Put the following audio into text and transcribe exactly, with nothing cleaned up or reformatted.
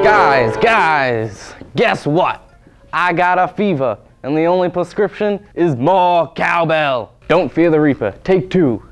Guys, guys, guess what? I got a fever, and the only prescription is more cowbell. Don't fear the reaper. Take two.